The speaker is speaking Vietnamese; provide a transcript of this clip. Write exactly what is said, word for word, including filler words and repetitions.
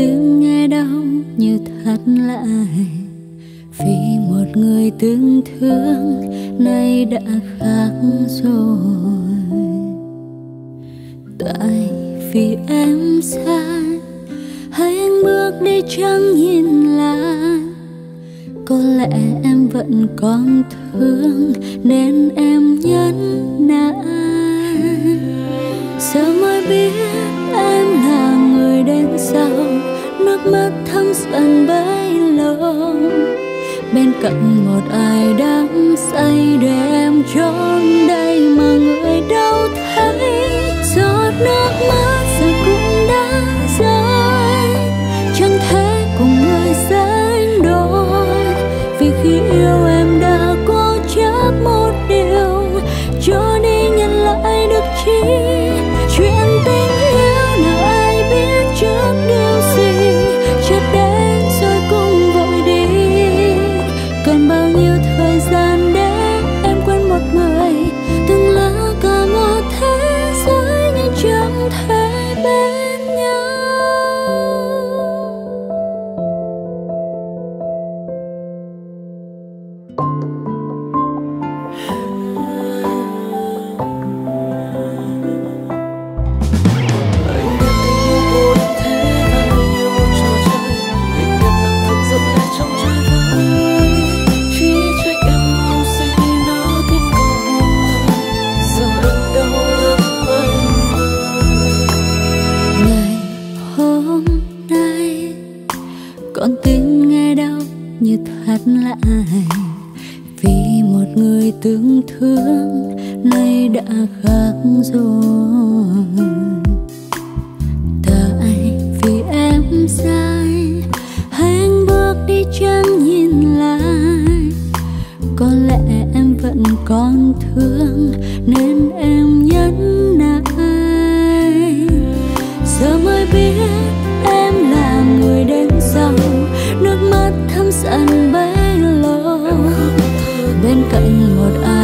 tim nghe đau như thắt lại, vì một người từng thương nay đã khác rồi. Tại vì em sai, hay anh bước đi chẳng nhìn lại, có lẽ em vẫn còn thương nên em nhẫn nại. Giờ mới biết em là người đến sau, nước mắt thấm dần bấy lâu. Bên cạnh một ai đắm say để em trốn đây mà người đâu thấy. Giọt nước mắt rồi cũng đã rơi, chẳng thể cùng người sánh đôi. Vì khi yêu em đã cố chấp một điều, cho đi nhận lại được chi. Chuyện tình yêu nào ai biết trước điều gì, chợt đến rồi cũng vội đi. Cần bao nhiêu thời gian để em quên một người, từng là cả một thế giới nhưng chẳng thể bên nhau. Con tim nghe đau như thắt lại, vì một người từng thương nay đã khác rồi. Tại vì em sai, hay anh bước đi chẳng nhìn lại, có lẽ em vẫn còn thương nên em nhẫn nại. Giờ mới biết em là người đến sau, nước mắt thấm dần bấy lâu. Bên cạnh một ai